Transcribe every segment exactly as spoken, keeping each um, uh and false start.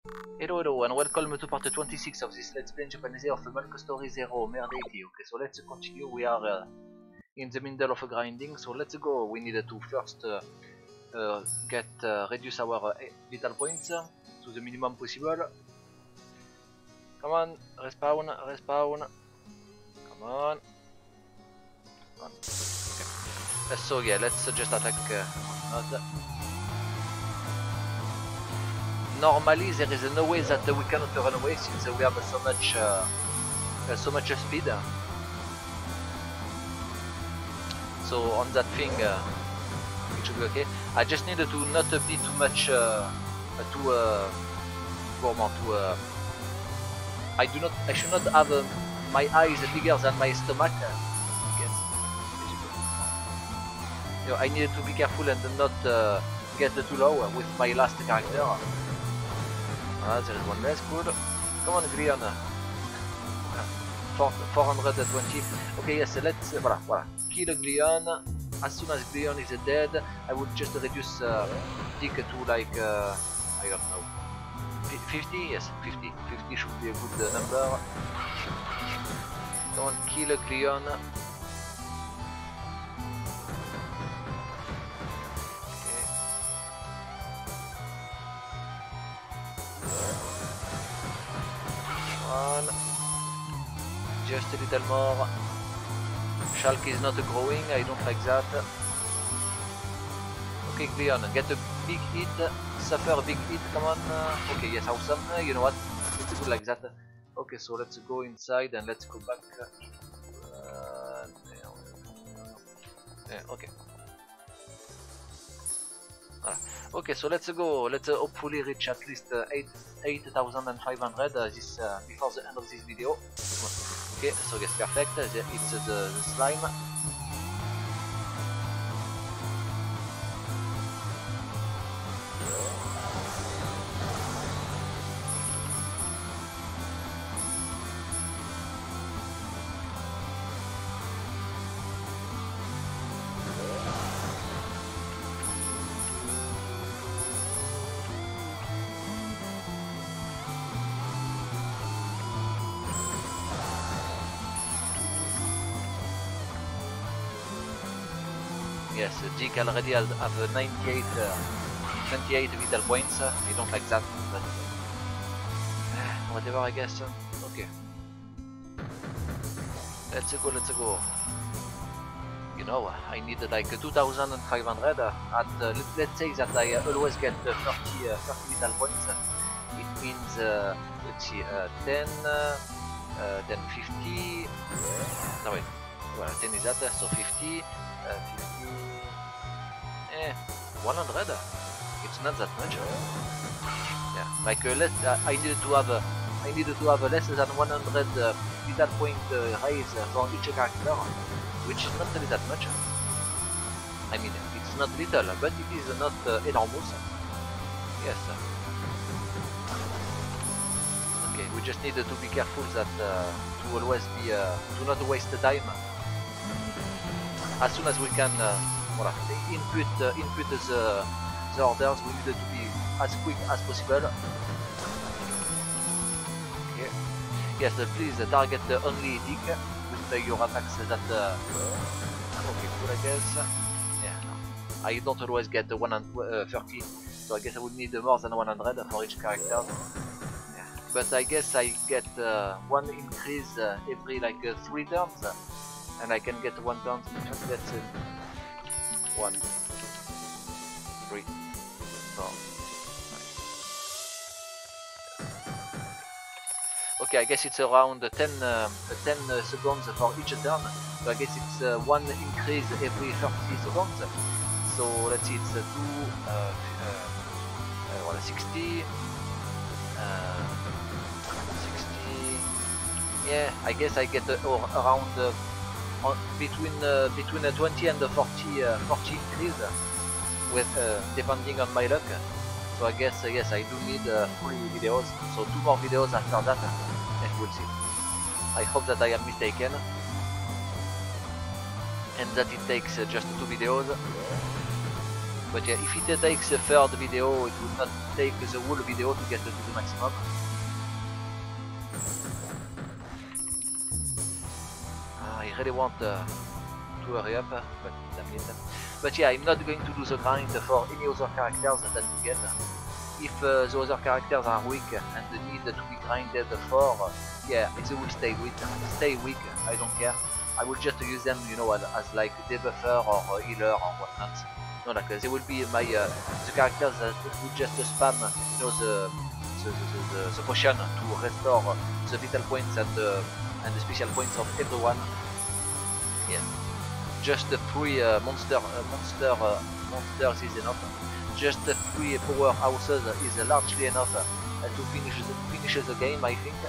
Hello, hello, and welcome to part twenty-six of this Let's Play in Japanese of Milk Story Zero, Merde eighty. Okay, so let's continue. We are uh, in the middle of a grinding, so let's go. We need to first uh, uh, get uh, reduce our uh, vital points uh, to the minimum possible. Come on, respawn, respawn. Come on. Come on. Okay. Uh, so yeah, let's uh, just attack. Uh, not. Normally, there is no way that uh, we cannot run away since uh, we have uh, so much, uh, uh, so much uh, speed. So on that thing, uh, it should be okay. I just need to not uh, be too much, uh, uh, too, uh, gourmand. To, uh, I do not, I should not have uh, my eyes bigger than my stomach. Uh, yes. You know, I need to be careful and not uh, get too low with my last character. Ah, there is one less, good. Come on, Glion. four hundred twenty. Okay, yes, let's. Uh, voilà, voilà. Kill Glion. As soon as Glion is dead, I will just reduce uh, Dick to like. Uh, I don't know. fifty? Yes, fifty. fifty should be a good uh, number. Come on, kill Glion. Just a little more. Shulk is not growing, I don't like that. Okay, Glion, get a big hit, suffer a big hit, come on. Okay, yes, awesome. You know what? It's good like that. Okay, so let's go inside and let's go back. Uh, yeah, okay. Voilà. Okay, so let's go. Let's uh, hopefully reach at least uh, eight thousand five hundred uh, this uh, before the end of this video. Okay, so yes, perfect. It's uh, the, the slime. Yes, Dick already has have ninety-eight, uh, twenty-eight vital points. I don't like that, but uh, whatever, I guess. Okay. Let's go, let's go. You know, I need like two thousand five hundred. Uh, at uh, let, let's say that I uh, always get uh, thirty, uh, thirty vital points. It means, uh, let's see, uh, ten, uh, uh, then fifty. No wait, well, ten is that, so fifty. Uh, fifty, eh, one hundred. It's not that much. Yeah, like uh, less. Uh, I need to have. Uh, I need to have uh, less than one hundred uh, vital point uh, raise for each character, which is not really that much. I mean, it's not little, but it is not uh, enormous. Yes. Okay, we just need uh, to be careful that uh, to always be uh, to not waste the time. As soon as we can uh, voilà, input, uh, input the, the orders, we need to be as quick as possible. Okay. Yes, uh, please uh, target uh, only Dick with uh, your attacks that... Uh, okay, cool, I guess. Yeah, no. I don't always get uh, one hundred, uh, thirty, so I guess I would need uh, more than one hundred for each character. Yeah. But I guess I get uh, one increase uh, every like uh, three turns. And I can get one turn. That's it. One, three, four, five. Okay, I guess it's around ten, uh, ten uh, seconds for each turn. So I guess it's uh, one increase every thirty seconds. So let's see, it's uh, two, uh, uh, uh, sixty, uh, sixty. Yeah, I guess I get uh, around. Uh, On, between uh, between uh, twenty and forty, uh, forty increase uh, with uh, depending on my luck. So I guess uh, yes, I do need uh, three videos. So two more videos after that, and we'll see. I hope that I am mistaken and that it takes uh, just two videos. But yeah, if it takes a third video, it will not take the whole video to get to the maximum. I really want uh, to hurry up, but damn it. But yeah, I'm not going to do the grind for any other characters that you get. If uh, the other characters are weak and need to be grinded for, yeah, they will stay weak. Stay weak, I don't care. I will just use them, you know, as, as like debuffer or healer or whatnot. No, like they will be my uh, the characters that will just spam, you know, the the, the, the, the potion to restore the vital points and the and the special points of everyone. Yeah, just the three uh, monster uh, monster uh, monsters is enough. Just the three powerhouses is largely enough uh, to finish the, finish the game, I think.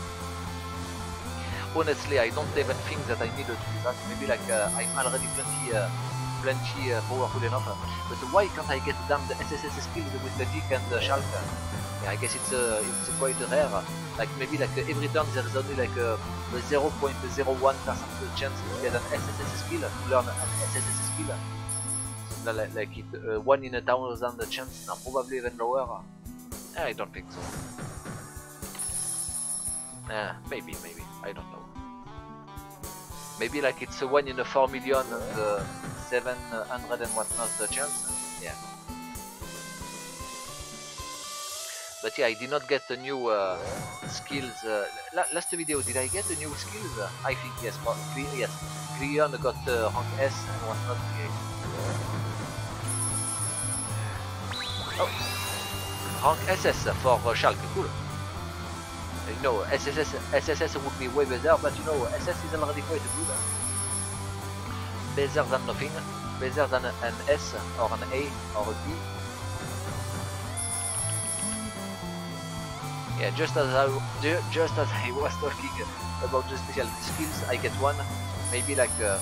Honestly, I don't even think that I need to do that. Maybe like uh, I'm already plenty, uh, plenty uh, powerful enough. But why can't I get damn the S S S skills with the Dick and the Shulk? Yeah, I guess it's uh, it's quite rare. Like maybe like uh, every turn there is only like a zero point zero one percent chance to get an S S S skill, to learn an S S S skill. So like, like it uh, one in a thousand chance, now probably even lower. I don't think so. Uh, maybe, maybe, I don't know. Maybe like it's a one in a four million, uh, seven hundred and whatnot the chance. Yeah. But yeah, I did not get the new uh, skills. Uh, la last video, did I get the new skills? Uh, I think yes. But yes, Cleon got uh, rank S and whatnot. Oh, rank S S for uh, Shulk, cool. Uh, you know, S S S, S S S would be way better, but you know, S S is already quite good. Better than nothing, better than an S or an A or a B. Yeah, just as I just as I was talking about the special skills, I get one. Maybe like uh,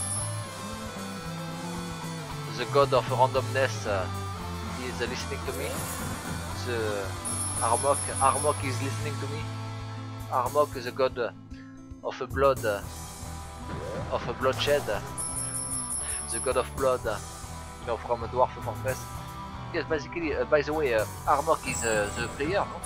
the god of randomness uh, is uh, listening to me. The Armok, Armok is listening to me. Armok is the god of a blood, uh, of a bloodshed. The god of blood, uh, you know, from a dwarf fortress. Yes, basically. Uh, by the way, uh, Armok is uh, the player. No?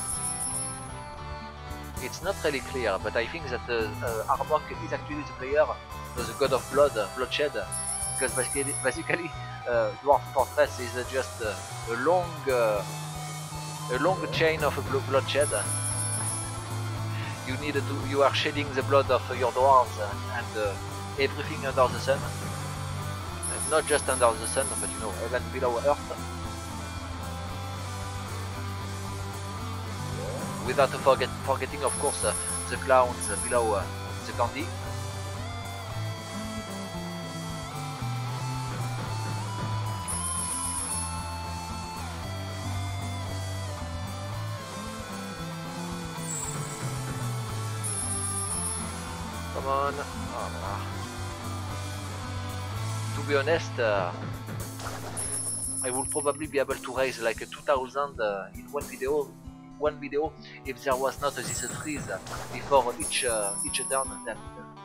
It's not really clear, but I think that uh, uh, Armok is actually the player, uh, the god of blood, uh, bloodshed, because basically, basically uh, Dwarf Fortress is uh, just uh, a long, uh, a long chain of bl bloodshed. You need to, you are shedding the blood of uh, your dwarves uh, and uh, everything under the sun, uh, not just under the sun, but you know, even below Earth. Without forget, forgetting, of course, uh, the clowns uh, below uh, the candy. Come on. Oh, to be honest, uh, I will probably be able to raise like a two thousand uh, in one video. One video if there was not uh, this freeze uh, before each uh, each turn. Then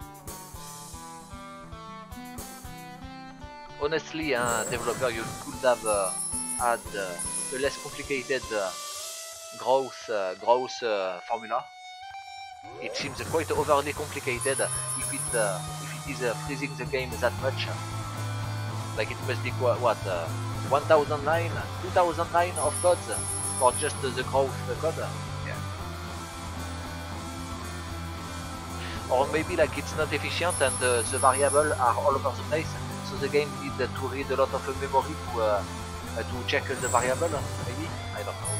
honestly, uh, developer, you could have uh, had uh, a less complicated uh, growth uh, growth uh, formula. It seems quite overly complicated if it uh, if it is uh, freezing the game that much. Like it must be what, what uh, one thousand nine, two thousand nine of codes for just uh, the growth code. Yeah. Or maybe like it's not efficient and uh, the variables are all over the place, so the game needs uh, to read a lot of uh, memory to uh, uh, to check uh, the variable. Maybe, I don't know.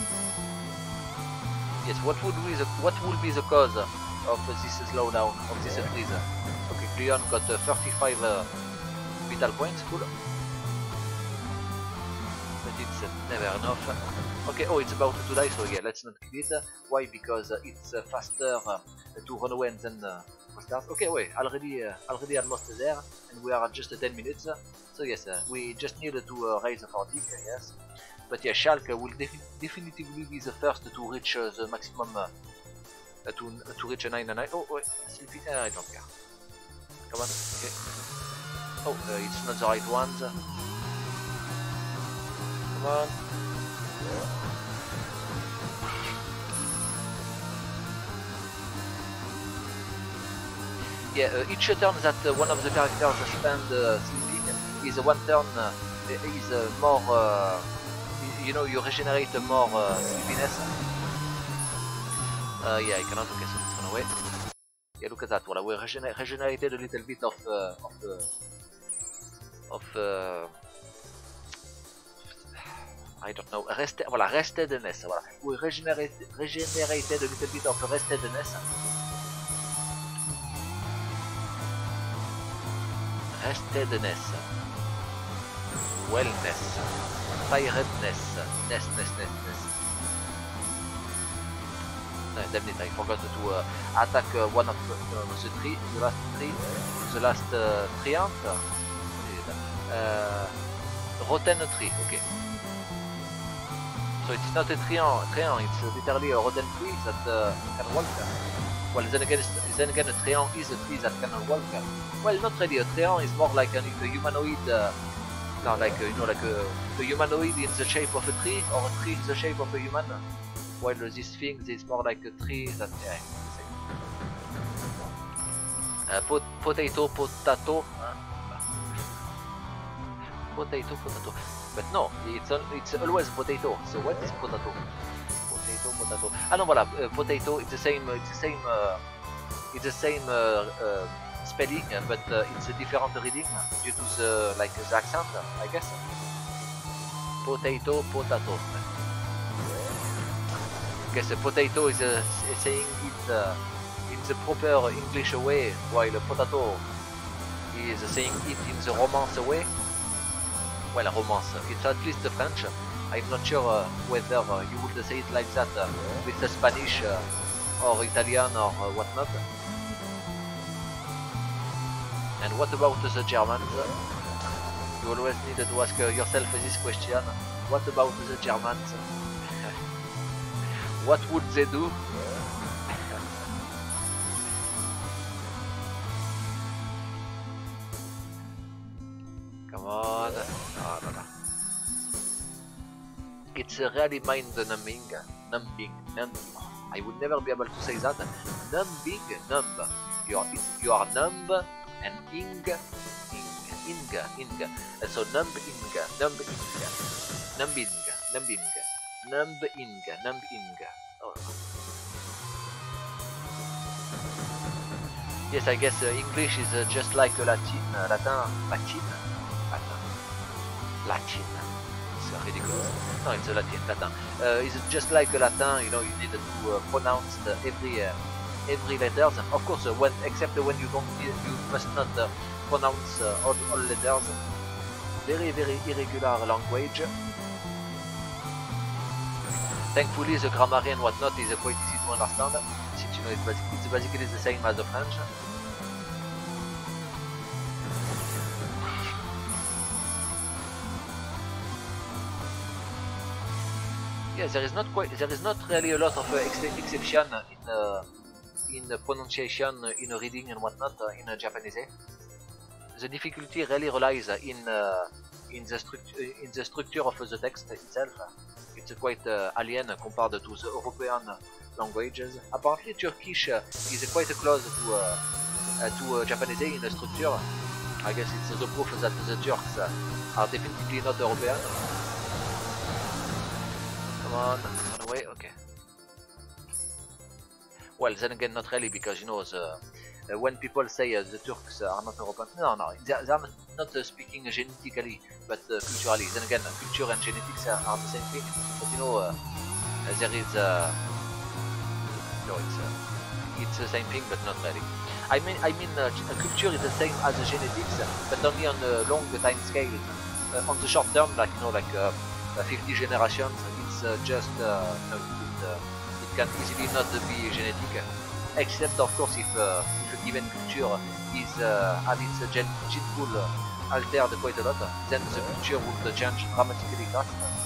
Yes, what would be the what would be the cause of uh, this slowdown, of this freeze? Okay, Cleon got uh, thirty-five uh, vital points, cool. But it's uh, never enough. Okay, oh, it's about to die, so yeah, let's not kill it. Why? Because uh, it's uh, faster uh, to run away and then uh, restart. Okay, wait, already, uh, already almost there, and we are at just uh, ten minutes. Uh, so yes, uh, we just need to uh, raise for Dick, yes. But yeah, Shulk uh, will defi definitively be the first to reach uh, the maximum, uh, uh, to to reach a nine and nine. Oh, wait, sleepy. Uh, I don't care. Come on. Okay. Oh, uh, it's not the right ones. Come on. Yeah, uh, each turn that uh, one of the characters spend uh, sleeping is uh, one turn uh, is uh, more, uh, you know, you regenerate more uh, sleepiness. Uh, yeah, I cannot, okay, so it's gone away. Yeah, look at that, well, we regener regenerated a little bit of, uh, of, uh, of uh, I don't know, rest voilà, restedness, voilà. We regenerate, regenerated a little bit of restedness. Restedness, wellness, tiredness, ness, ness, ness, ness. No, damn it, I forgot to uh, attack uh, one of uh, the tree, the last tree, the last uh, treant. Uh, rotten tree, okay. So it's not a treant, treant, it's literally a rotten tree that uh, can walk. Well, then again, then again, a treant is a tree that can walk. Well, not really. A treant is more like a, a humanoid, uh, no, like uh, you know, like a, a humanoid in the shape of a tree, or a tree in the shape of a human. While uh, this thing is more like a tree that. Yeah, uh, pot potato, potato, huh? Potato, potato. But no, it's it's always potato. So what is potato? Potato, potato. Ah no, voilà, uh, potato. It's the same. It's the same. Uh, it's the same uh, uh, spelling, but uh, it's a different reading due to the like the accent, I guess. Potato, potato. I guess a potato is uh, saying it uh, in the proper English way, while a potato is saying it in the Romance way. Well, Romance. It's at least the French. I'm not sure uh, whether uh, you would say it like that uh, with the Spanish uh, or Italian or uh, whatnot. And what about the Germans? You always need to ask uh, yourself this question. What about the Germans? What would they do? Come on. No, no, no. It's really mind-numbing. Numbing. Numbing. I would never be able to say that. Numbing. Numb. You are, you are numb and ing. Ing. Ing. Ing. And so numb ing. Numb ing. Numbing. Numbing. Numb ing. Numb ing. Oh. Yes, I guess uh, English is uh, just like uh, Latin. Uh, Latin. Latin. Latin. Latin. It's ridiculous. No, it's a Latin. Latin. Uh, it's just like a Latin. You know, you need to uh, pronounce the every uh, every letters. Of course, uh, when except when you don't, you must not uh, pronounce uh, all, all letters. Very, very irregular language. Thankfully, the grammar and whatnot is uh, quite easy to understand. Since you know it's, basic, it's basically the same as the French. Yeah, there is not quite, there is not really a lot of uh, ex exception in uh, in uh, pronunciation, uh, in uh, reading and whatnot uh, in uh, Japanese. The difficulty really relies uh, in uh, in the structure in the structure of uh, the text itself. It's uh, quite uh, alien compared to the European languages. Apparently, Turkish uh, is uh, quite close to uh, uh, to uh, Japanese in the structure. I guess it's uh, the proof that the Turks uh, are definitely not European. Come on, run away, okay. Well, then again, not really, because you know, the, uh, when people say uh, the Turks are not European, no, no, they are, they are not uh, speaking genetically, but uh, culturally. Then again, culture and genetics are, are the same thing, but you know, uh, there is, uh, no, it's, uh, it's the same thing, but not really. I mean, I mean, uh, culture is the same as the genetics, but only on a long time scale. Uh, on the short term, like you know, like uh, fifty generations. Uh, just uh, no, it, uh, it can easily not be genetic, except of course if, uh, if a given culture is uh, and its gen, gene pool uh, altered quite a lot, then the culture would change dramatically fast.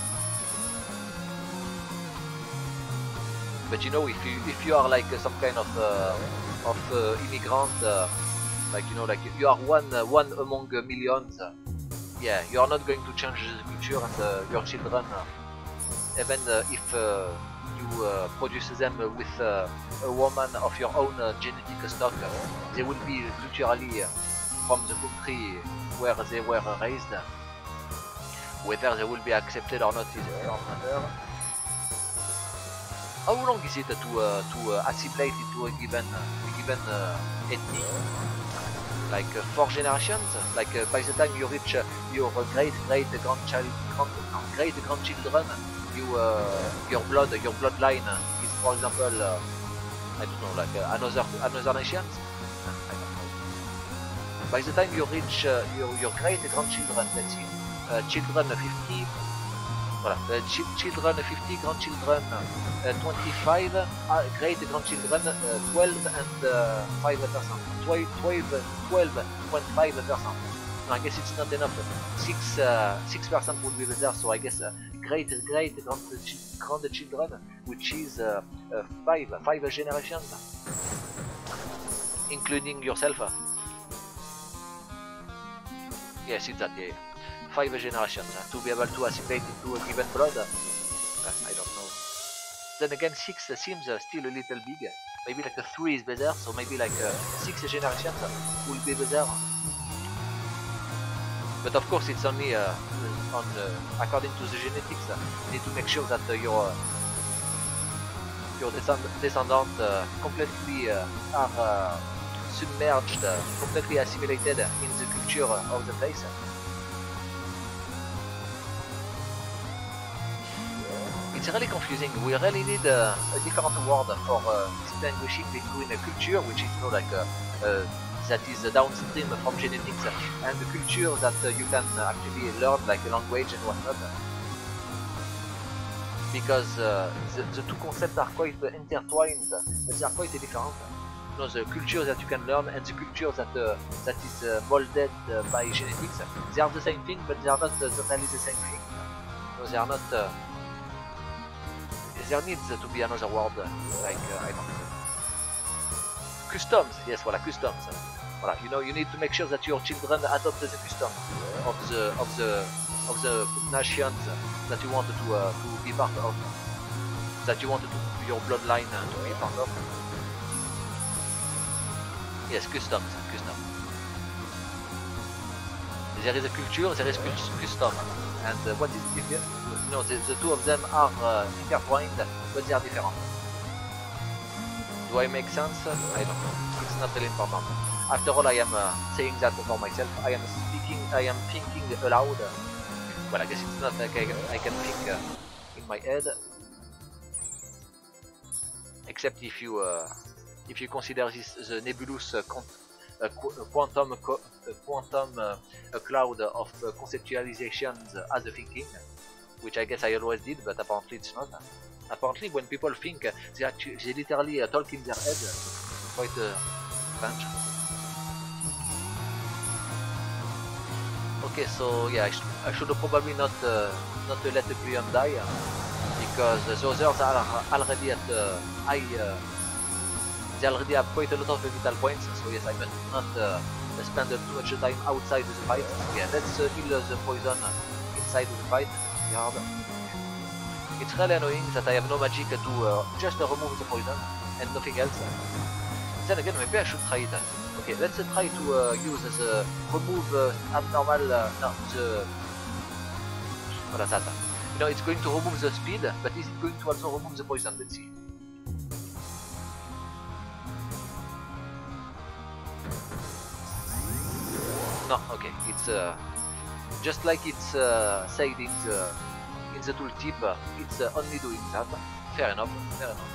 But you know, if you if you are like uh, some kind of uh, of uh, immigrant, uh, like you know, like you are one uh, one among millions, uh, yeah, you are not going to change the culture, and uh, your children, uh, even uh, if uh, you uh, produce them with uh, a woman of your own uh, genetic stock, uh, they will be culturally uh, from the country where they were raised. Whether they will be accepted or not is a different matter. How long is it to uh, to uh, assimilate into a given uh, a given uh, ethnic? Like uh, four generations? Like uh, by the time you reach uh, your great great grandchild, grand, great grandchildren, you uh, your blood your bloodline is, for example, uh, I don't know, like uh, another another nation. I don't know. By the time you reach uh, your your great grandchildren, let's see, uh, children fifty. Voilà, uh, ch children fifty, grandchildren uh, twenty-five, uh, great grandchildren uh, twelve and uh, five percent. twelve, twelve point five percent. No, I guess it's not enough. six uh, six percent would be better, so I guess uh, great great grandchildren, which is uh, uh, five five generations, including yourself. Yes, it's that, yeah. yeah. Five generations uh, to be able to assimilate into a given blood. Uh, I don't know. Then again, six uh, seems uh, still a little big. Maybe like a three is better, so maybe like uh, six generations will be better. But of course, it's only uh, on uh, according to the genetics. Uh, you need to make sure that uh, your uh, your descend descendants uh, completely uh, are uh, submerged, uh, completely assimilated in the culture of the place. It's really confusing. We really need uh, a different word for uh, distinguishing between a culture, which is, you know, like uh, uh, that is uh, downstream from genetics, and the culture that uh, you can uh, actually learn, like a language and whatnot. Because uh, the, the two concepts are quite uh, intertwined, but they are quite different. You know, the culture that you can learn and the culture that uh, that is uh, molded uh, by genetics, they are the same thing, but they are not uh, totally the same thing. No, they are not. Uh, There needs to be another word, like, uh, I don't know. Customs, yes, voilà, customs. Voilà, you know, you need to make sure that your children adopt the customs of the of the of the nations that you want to uh, to be part of, that you want to your bloodline uh, to be part of. Yes, customs, customs. There is a culture, there is custom, and uh, what is different? You know, the, the two of them are uh, intertwined, but they are different. Do I make sense? I don't know. It's not really important. After all, I am uh, saying that for myself. I am speaking, I am thinking aloud. Well, I guess it's not like I, I can think uh, in my head. Except if you uh, if you consider this the nebulous uh, a quantum co a quantum uh, a cloud of uh, conceptualizations as a thinking, which I guess I always did, but apparently it's not. Apparently, when people think, uh, they actually they literally uh, talk in their head. Quite uh, strange. Okay, so yeah, I, sh I should probably not uh, not let the Guillaume die, uh, because the others are already at uh, high. Uh, They already have quite a lot of vital points, so yes, I must not uh, spend too much time outside the fight. Yeah, let's uh, heal the poison inside the fight. Hard. It's really annoying that I have no magic to uh, just uh, remove the poison and nothing else. Then again, maybe I should try it. Okay, let's uh, try to uh, use the remove uh, abnormal. Uh, no, the. What is that? You know, it's going to remove the speed, but is it going to also remove the poison? Let's see. No, okay, it's uh, just like it's uh, said in the in the tooltip. Uh, it's uh, only doing that. Fair enough. Fair enough.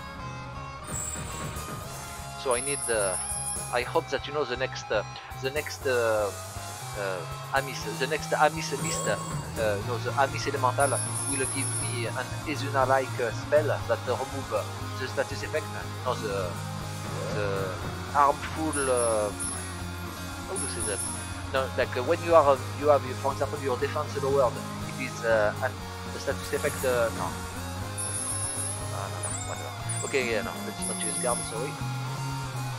So I need. Uh, I hope that you know the next uh, the next uh, uh, Amis, the next Amis mist. Uh, no, the Amis elemental will give me an Ezuna-like uh, spell that uh, remove uh, the status effect. No, the the harmful. Uh, how do you say that? No, like uh, when you are, uh, you have, for example, your defense lowered, it is uh, an, the status effect. Uh, no. No, no, no, whatever. Okay, yeah, no, let's not use guard. Sorry.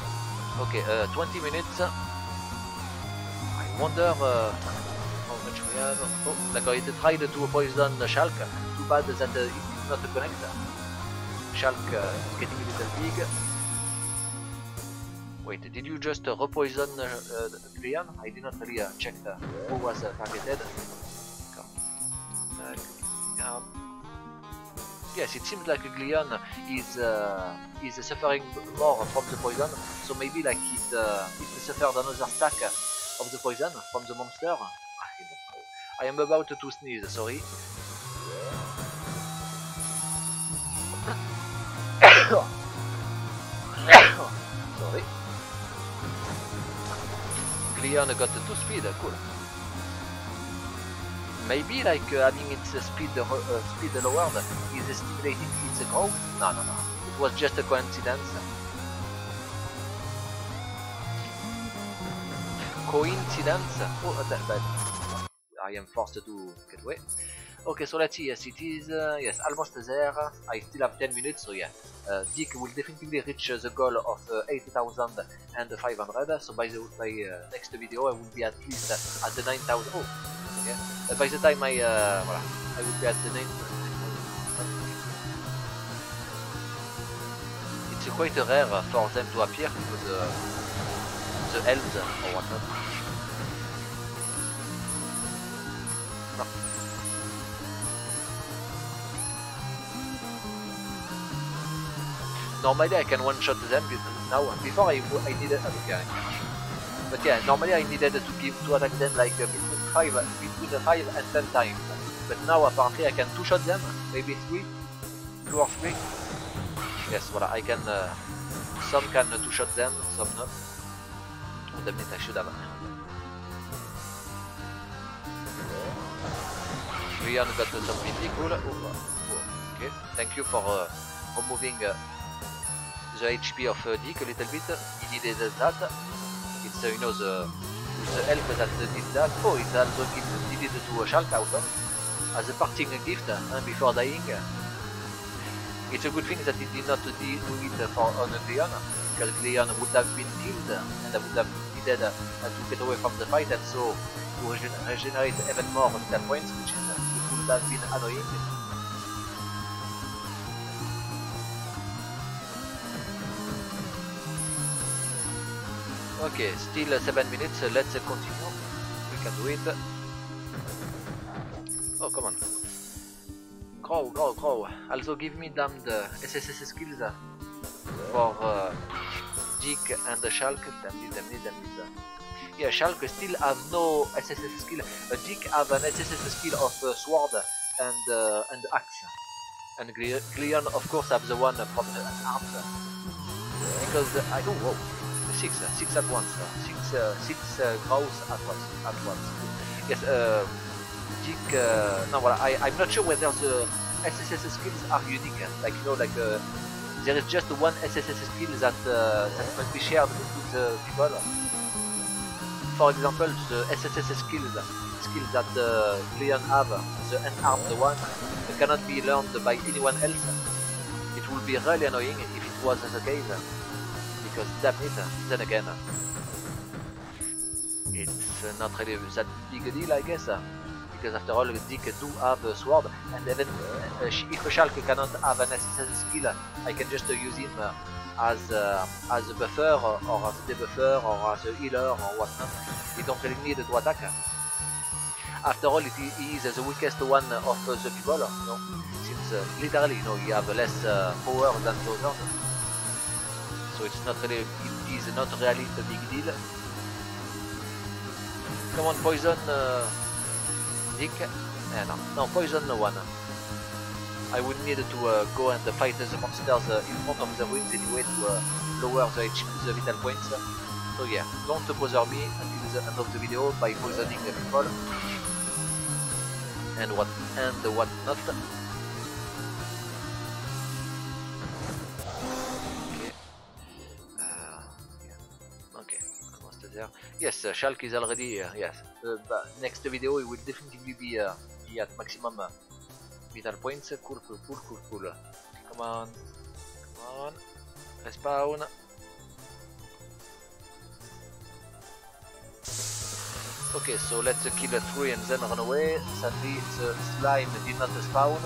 Okay, uh, twenty minutes. I wonder uh, how much we Yeah, no. Oh, d'accord, it tried to poison Shulk. Too bad that uh, it did not connect. Shulk uh, is getting a little big. Wait, did you just uh, repoison uh, uh, Gleon? I did not really uh, check uh, who was uh, targeted. Uh, yeah. Yes, it seems like Gleon is uh, is suffering more from the poison, so maybe like it uh, it suffered another stack of the poison from the monster. I don't know. I am about to sneeze. Sorry. Sorry. Gleon got two speed. Cool. Maybe like uh, having its uh, speed uh, speed lowered is stimulating its growth? No, no, no. It was just a coincidence. Coincidence? Oh, that, that. I am forced to get away. Okay, so let's see. Yes, it is. Uh, yes, almost there. I still have ten minutes, so yeah. Uh, Dick will definitely reach uh, the goal of uh, eight thousand five hundred. So by the by, uh, next video, I will be at least uh, at the nine thousand. Oh. Yeah. Uh, by the time I, uh, voilà, I will be at the nine. It's quite rare for them to appear because uh, the elves or whatnot. No. Normally I can one-shot them now. Before I, I needed. Okay, but yeah, normally I needed to give to attack them like uh, between five, between five and ten times. But now apparently I can two-shot them, maybe three, two or three. Yes, voilà, I can. Uh, some can two-shot them, some not. Oh, damn it, I should have. Rian got some P P, cool. Oh, oh, okay, thank you for uh, removing uh, the H P of uh, Dick a little bit. He needed that. It's uh, you know the the elf that did that. Oh, it also needed to uh, Shulk out of as a parting gift uh, before dying. It's a good thing that it did not do it for on Gleon, because Gleon would have been killed and I would have needed uh, to get away from the fight, and so to regen regenerate even more vital points, which is uh, which would have been annoying. Okay, still uh, seven minutes, uh, let's uh, continue. We can do it. Oh, come on. Grow, grow, grow. Also give me damned uh, S S S skills uh, for uh, Dick and uh, Shulk. Damn it, damn it, damn it. Yeah, Shulk still have no S S S skill. Uh, Dick have an S S S skill of uh, sword and uh, and axe. And Gleon of course have the one from the arms. Because uh, I don't know. Six, uh, six at once, uh, six, uh, six uh, grows at once, at once. Yes, uh, Dick, uh, no, well, I, I'm not sure whether the S S S skills are unique. Like, you know, like, uh, there is just one S S S skill that, uh, that must be shared with the people. For example, the S S S skills, skills that uh, Gleon have, the unarmed one, cannot be learned by anyone else. It would be really annoying if it was the case. Because damn it, then again, it's uh, not really that big a deal, I guess. Because after all, Dick do have a sword, and even uh, if a Shulk cannot have an S S S skill, I can just uh, use him uh, as uh, as a buffer, or, or as a debuffer, or as a healer, or whatnot. He don't really need to attack. After all, it, he is the weakest one of uh, the people, you know, since uh, literally, you know, he have less uh, power than those others. So it's not really, it is not really a big deal. Come on, poison uh, Dick. Eh, no, no, poison no one. I would need to uh, go and uh, fight the monsters uh, in front of the ruins anyway to uh, lower the H P, the vital points. So yeah, don't bother me until the end of the video by poisoning the people. And what and what not. Yes, uh, Shulk is already, uh, yes, uh, next video it will definitely be, uh, be at maximum uh, vital points. Cool, cool, cool, cool, cool. Come on, come on, respawn. Okay, so let's uh, kill a three and then run away. Sadly, the slime did not spawn.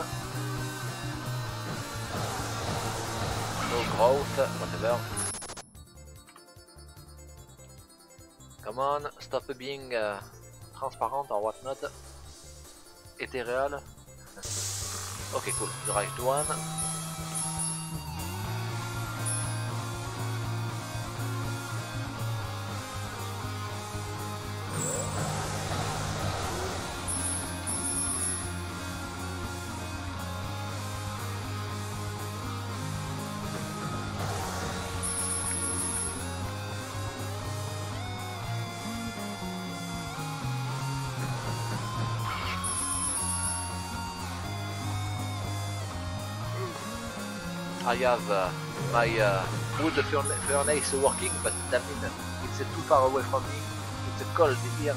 No growth, whatever. Come on, stop being uh, transparent or whatnot. Ethereal. Okay, cool. The right one. I have uh, my uh, wood furnace working, but damn it, it's uh, too far away from me. It's uh, cold here.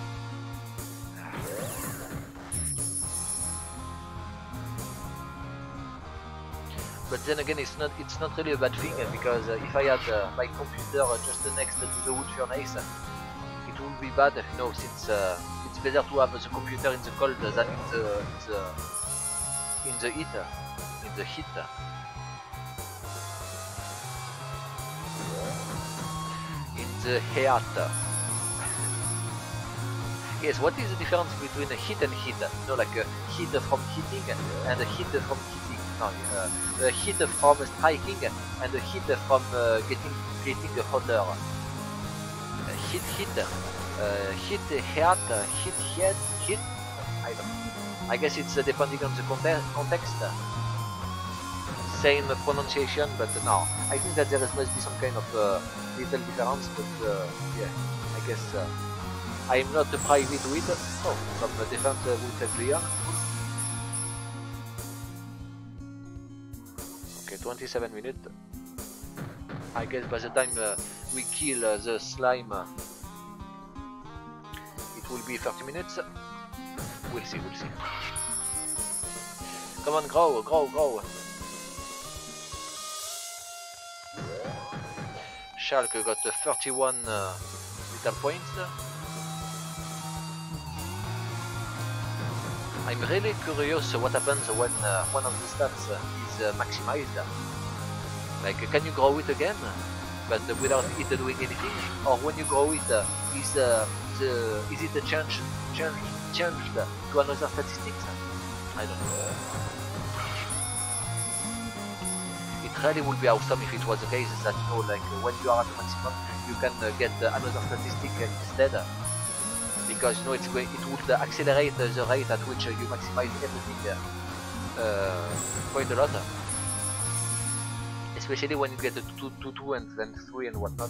But then again, it's not it's not really a bad thing, because uh, if I had uh, my computer uh, just next to the wood furnace, it would be bad, you know, since uh, it's better to have the computer in the cold than in the in the, in the heat. In the heat. The heat. Yes, what is the difference between a heat and heat? You know, like a heat from heating and a heat from heating. No, uh, a heat from striking and a heat from uh, getting getting hotter. Uh, heat, heat, uh, heat, heat, heat, heat, heat. I don't know. I guess it's uh, depending on the context. context. Same pronunciation, but no. I think that there must be some kind of uh, little difference, but uh, yeah, I guess uh, I'm not privy to it. Oh, some uh, defense uh, will clear. Okay, twenty-seven minutes. I guess by the time uh, we kill uh, the slime, uh, it will be thirty minutes. We'll see, we'll see. Come on, grow, grow, grow. Schalke got uh, thirty-one uh, vital points. I'm really curious what happens when uh, one of the stats uh, is uh, maximized. Like, can you grow it again, but uh, without it doing anything? Or when you grow it, uh, is uh, the is it changed changed changed to another statistics? I don't know. It really would be awesome if it was the case that, you know, like when you are at the maximum, you can uh, get uh, another statistic instead, because, you know, it's going, it would accelerate uh, the rate at which uh, you maximize everything uh, quite a lot, especially when you get to two, two, two, and then three and whatnot.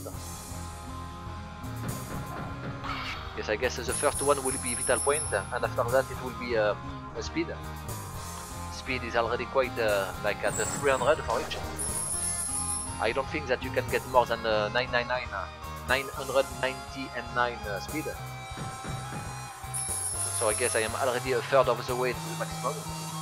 Yes, I guess uh, the first one will be vital point, and after that it will be uh, a speed. Speed is already quite uh, like at uh, three hundred for each. I don't think that you can get more than uh, nine ninety-nine, uh, nine hundred ninety-nine uh, speed. So I guess I am already a third of the way to the maximum.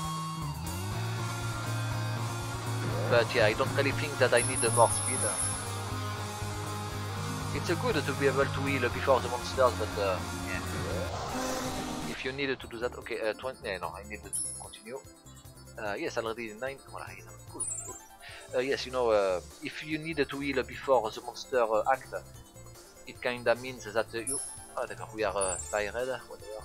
But yeah, I don't really think that I need uh, more speed. It's uh, good to be able to heal before the monsters, but uh, yeah. If you needed to do that, okay, uh, twenty. Yeah, no, I need to continue. Uh, yes, already nine. Voilà, cool, cool. Uh, yes, you know, uh, if you need to heal before the monster uh, act, it kinda means that uh, you. Ah, d'accord, we are uh, tired, whatever.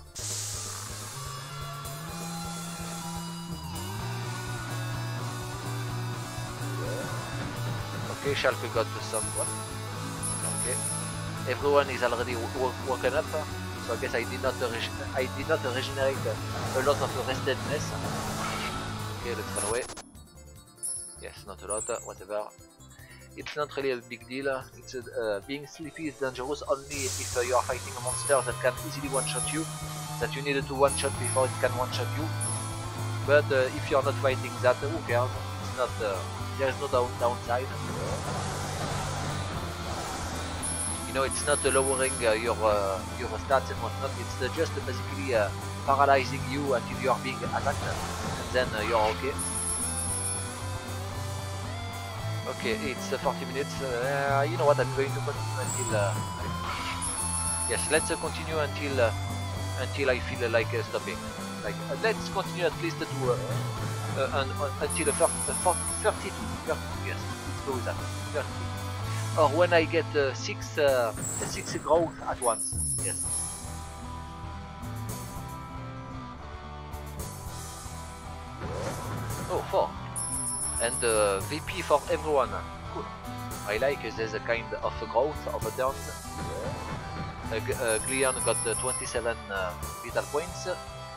Okay, Schalke got someone. Okay, everyone is already woken up, so I guess I did not I did not regenerate a lot of restedness. Okay, let's run away. Yes, not a lot, whatever. It's not really a big deal. It's uh, being sleepy is dangerous only if uh, you are fighting a monster that can easily one-shot you, that you needed to one-shot before it can one-shot you. But uh, if you are not fighting that, who cares? It's not. Uh, there is no down downside. You know, it's not uh, lowering uh, your uh, your stats and whatnot. It's uh, just uh, basically uh, paralyzing you until you are being attacked, and then uh, you're okay. Okay, it's uh, forty minutes. Uh, you know what? I'm going to continue until. Uh, Yes, let's uh, continue until uh, until I feel uh, like uh, stopping. Like uh, let's continue at least to uh, uh, un, un, until uh, thirty-two. thirty-two, yes, let's go with that. thirty-two. Or when I get uh, six uh, six growth at once. Yes. Oh, four. And uh, V P for everyone. Cool. I like uh, there's a kind of a growth of a turn. Uh, uh, Glion got uh, twenty-seven uh, vital points.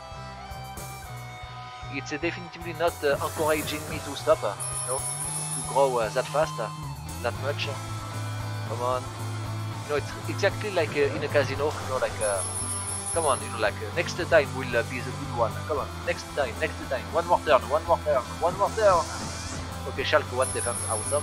It's uh, definitively not uh, encouraging me to stop, uh, you know, to grow uh, that fast, uh, that much. Come on. You know, it's exactly like uh, in a casino, you know, like, uh, come on, you know, like, uh, next time will uh, be the good one. Come on, next time, next time. One more turn, one more turn, one more turn. Okay, Schalke one defense, awesome.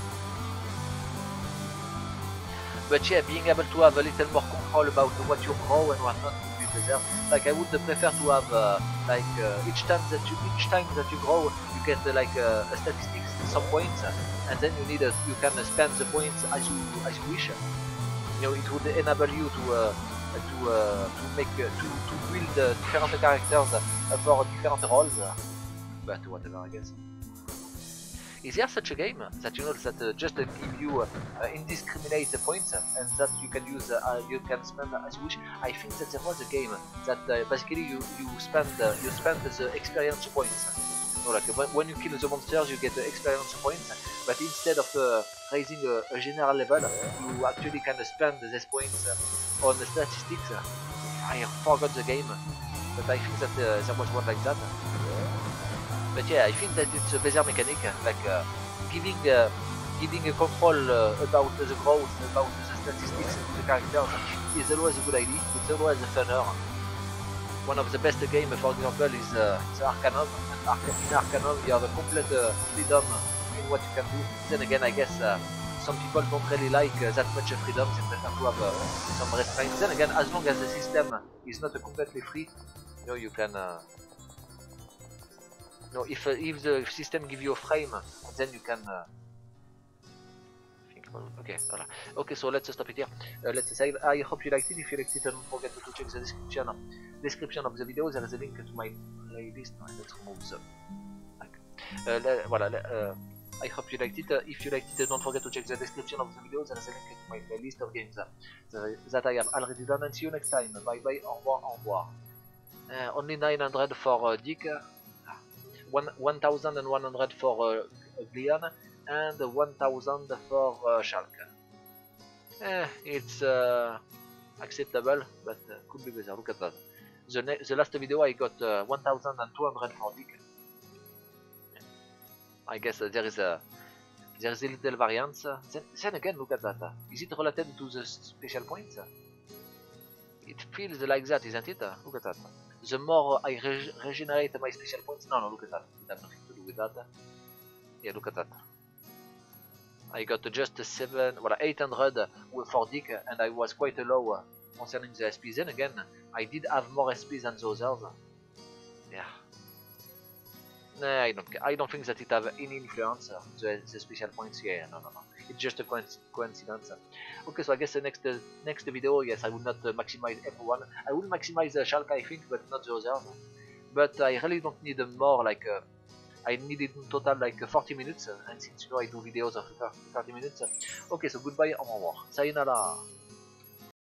But yeah, being able to have a little more control about what you grow and whatnot would be better. Like I would prefer to have uh, like uh, each time that you each time that you grow, you get uh, like uh, a statistics, some points, and then you need a, you can spend the points as you as you wish. You know, it would enable you to uh, to uh, to make uh, to to build uh, different characters uh, for different roles. But whatever, I guess. Is there such a game that you know that uh, just uh, give you uh, uh, indiscriminate points uh, and that you can use uh, you can spend as you wish? I think that there was a game that uh, basically you you spend uh, you spend the experience points. So like when, when you kill the monsters, you get the experience points, but instead of uh, raising a, a general level, you actually can spend these points uh, on the statistics. I forgot the game, but I think that uh, there was one like that. But yeah, I think that it's a better mechanic, like uh, giving uh, giving a control uh, about the growth, about the statistics of the characters is always a good idea. It's always a funner. One of the best games, for example, is uh, the Arcanum. And Arc in Arcanum, you have a complete uh, freedom in what you can do. Then again, I guess uh, some people don't really like uh, that much freedom. They prefer to have uh, some restraints. Then again, as long as the system is not uh, completely free, you know, you can. Uh, No, if uh, if the system gives you a frame, then you can. Uh, think about it. Okay, voilà. Okay, so let's stop it here. Uh, let's say I hope you liked it. If you liked it, don't forget to check the description description of the video. There is a link to my playlist. No, let's remove the. Uh, le, voilà. Le, uh, I hope you liked it. Uh, if you liked it, don't forget to check the description of the video. There is a link to my playlist of games uh, that I have already done. And see you next time. Bye bye. Au revoir. Au revoir. Uh, only nine hundred for uh, Dick. one thousand one hundred for uh, Glion and one thousand for uh, Schalke. Eh, it's uh, acceptable, but uh, could be better. Look at that. The, the last video I got uh, one thousand two hundred for Dick. I guess uh, there is a there is a little variance. Then, then again, look at that. Is it related to the special points? It feels like that, isn't it? Look at that. The more I re regenerate my special points, no, no, look at that. It has nothing to do with that. Yeah, look at that. I got just seven, well, eight hundred for Dick, and I was quite low concerning the S P. Then again, I did have more S P than the others. Yeah. Nah, I don't. I don't think that it have any influence. The, the special points. Yeah, no, no, no. It's just a coincidence. Okay, so I guess the next uh, next video, yes, I will not uh, maximize everyone. I will maximize uh, Schalke, I think, but not the others. But I really don't need uh, more. Like uh, I needed in total like uh, forty minutes, uh, and since you know I do videos of thirty minutes. Okay, so goodbye, au revoir, sayonara.